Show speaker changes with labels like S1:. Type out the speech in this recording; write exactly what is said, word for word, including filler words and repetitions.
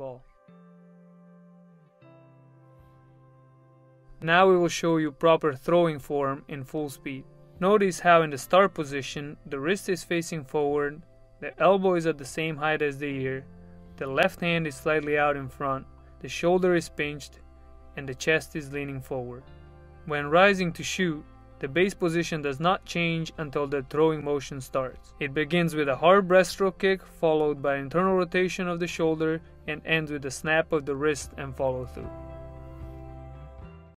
S1: ball. Now we will show you proper throwing form in full speed. Notice how in the start position, the wrist is facing forward, the elbow is at the same height as the ear, the left hand is slightly out in front, the shoulder is pinched, and the chest is leaning forward. When rising to shoot, the base position does not change until the throwing motion starts. It begins with a hard breaststroke kick, followed by internal rotation of the shoulder, and ends with a snap of the wrist and follow through.